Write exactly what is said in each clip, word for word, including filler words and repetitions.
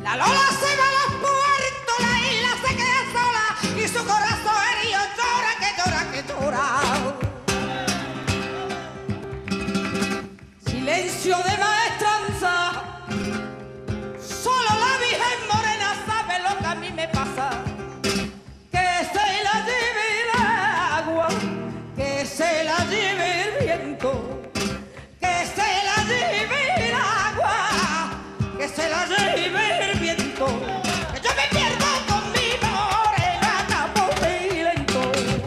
La Lola se va a los puertos, la isla se queda sola y su corazón herido llora, que llora, que llora. Silencio de maestranza, solo la Virgen Morena sabe lo que a mí me pasa. Que se la lleve el agua, que se la lleve el viento, que se la lleve el agua, que se la lleve el viento, que yo me pierdo con mi morena, campo y lento.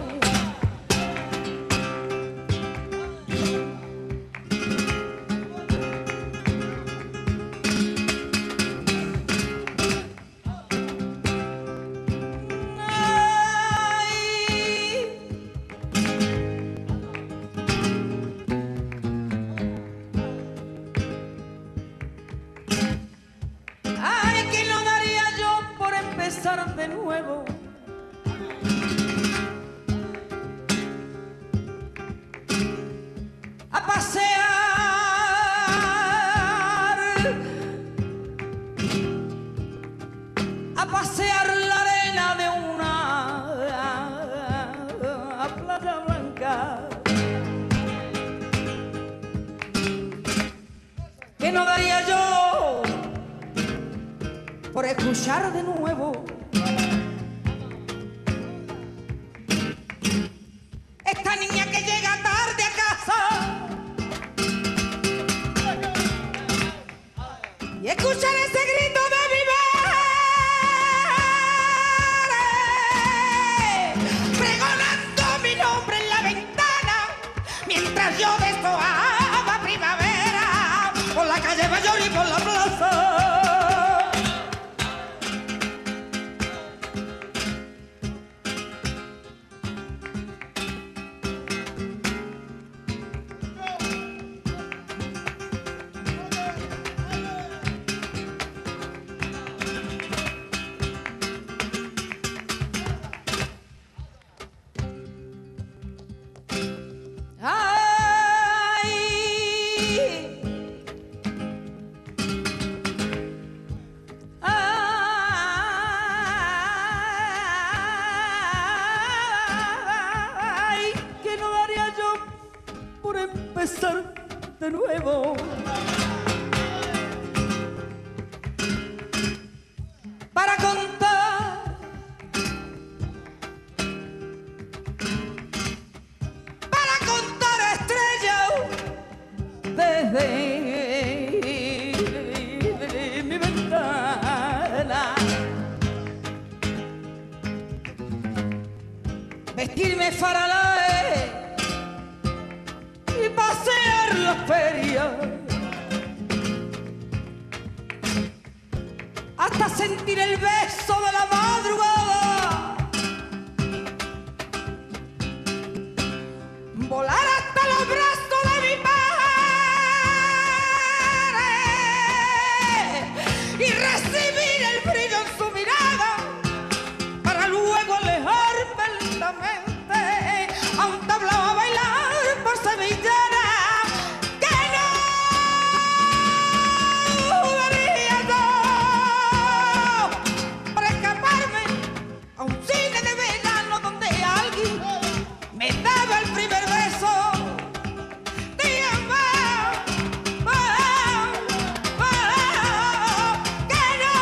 Ay, que no daría yo por empezar de nuevo. A pasear, a pasear la arena de una playa blanca. Que no daría yo por escuchar de nuevo esta niña que llega tarde a casa y escuchar ese grito de mi madre pregonando mi nombre en la ventana mientras yo deshojaba primavera por la calle Mayor y por la plaza. Empezar de nuevo para contar para contar estrellas desde mi ventana, vestirme faralae y pasear la feria hasta sentir el beso de la madrugada, volar hasta los brazos de mi padre y recibir el brillo en su mirada para luego alejarme lentamente a un tablao a bailar por sevillana. Que no daría yo para escaparme a un cine de verano donde alguien me daba el primer beso. Dígame, oh, oh, que no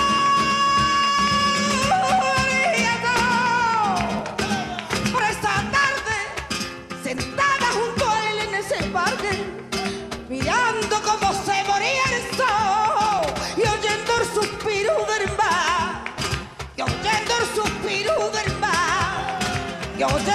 daría yo por esta tarde sentada junto a él en ese parque, mirando cómo se moría el sol y oyendo el suspiro del mar, y oyendo el suspiro del mar, y oyendo